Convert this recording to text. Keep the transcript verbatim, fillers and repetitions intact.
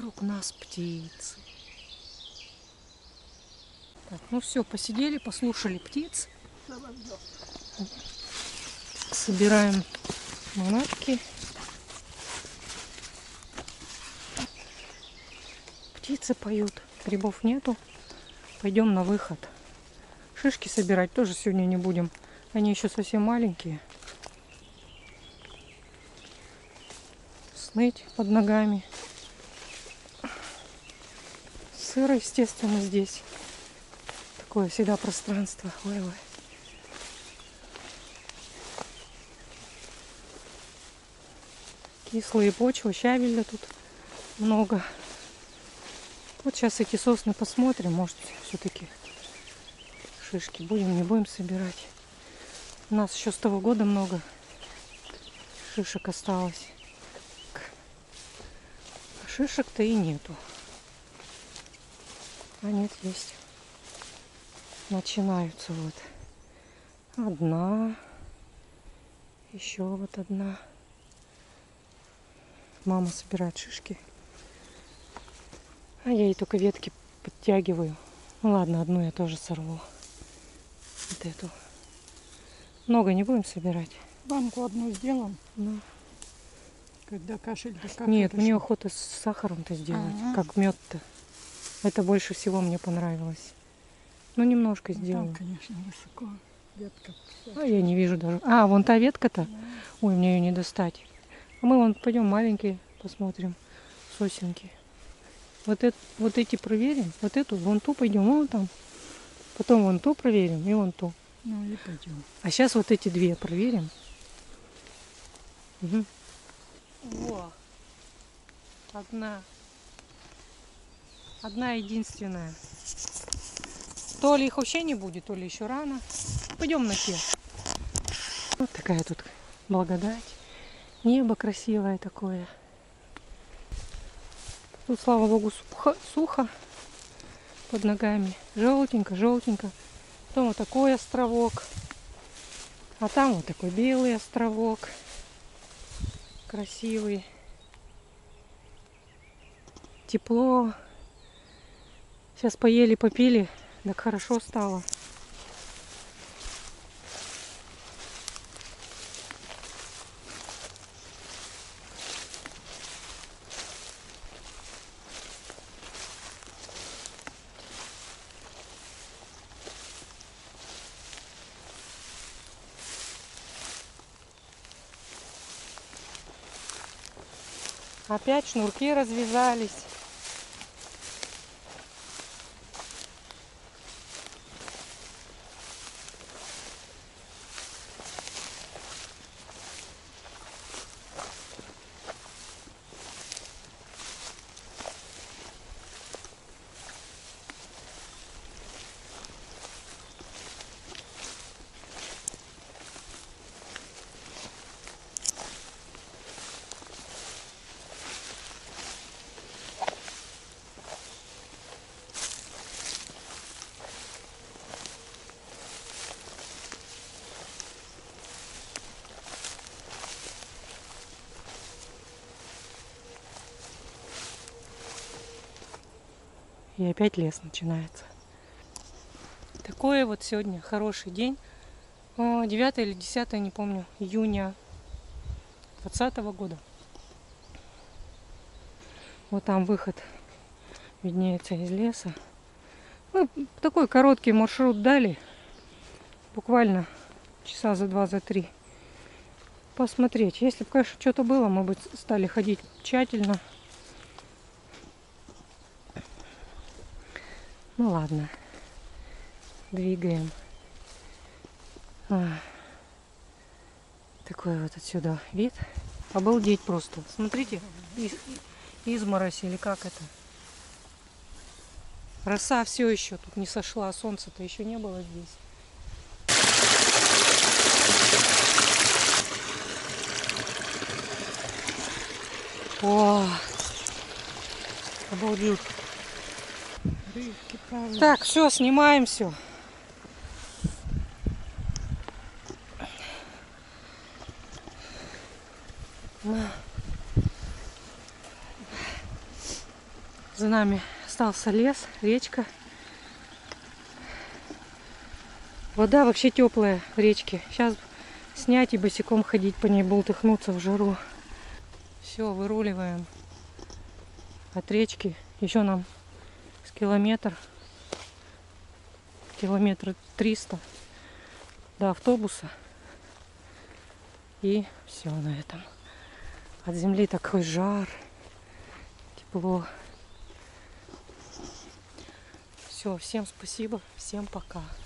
вокруг нас птицы. Так, ну все, посидели, послушали птиц. Собираем манатки. Птицы поют, грибов нету. Пойдем на выход. Шишки собирать тоже сегодня не будем. Они еще совсем маленькие. Сныть под ногами. Сыро, естественно, здесь. Такое всегда пространство. Ой-ой. Кислые почвы, щавеля тут много. Вот сейчас эти сосны посмотрим. Может, все-таки шишки будем, не будем собирать. У нас еще с того года много шишек осталось. А шишек-то и нету. А нет, есть. Начинаются вот. Одна. Еще вот одна. Мама собирает шишки. А я ей только ветки подтягиваю. Ну ладно, одну я тоже сорву. Вот эту. Много не будем собирать. Банку одну сделаем. Ну. Когда кашель, да как Нет, это мне ж- охота с сахаром-то сделать. А-а. Как мед-то. Это больше всего мне понравилось. Ну, немножко Ну, сделаю. там, конечно, высоко. Ветка. А я не вижу даже. А, вон та ветка-то. Ой, мне ее не достать. А мы вон пойдем маленькие посмотрим. Сосенки. Вот, это, вот эти проверим. Вот эту, вон ту пойдем. Вон там. Потом вон ту проверим и вон ту. Ну и пойдем. А сейчас вот эти две проверим. Угу. Во. Одна. Одна единственная. То ли их вообще не будет, то ли еще рано. Пойдем на те. Вот такая тут благодать. Небо красивое такое. Тут, слава богу, сухо, сухо под ногами. Желтенько, желтенько. Потом вот такой островок. А там вот такой белый островок. Красивый. Тепло. Сейчас поели, попили. Так хорошо стало. Опять шнурки развязались. И опять лес начинается. Такой вот сегодня хороший день. девятое или десятое, не помню, июня двадцатого года. Вот там выход виднеется из леса. Ну, такой короткий маршрут дали. Буквально часа за два, за три. Посмотреть. Если бы, конечно, что-то было, мы бы стали ходить тщательно. Ну ладно. Двигаем. А, такой вот отсюда вид. Обалдеть просто. Смотрите. Из, изморозь или как это. Роса все еще тут не сошла. Солнца-то еще не было здесь. О, обалдеть. Рыбки, правда. Так, все, снимаем все. За нами остался лес, речка. Вода вообще теплая в речке. Сейчас снять и босиком ходить по ней, бултыхнуться в жару. Все, выруливаем от речки. Еще нам с километр, километра триста до автобуса. И все на этом. От земли такой жар, тепло. Все, всем спасибо, всем пока.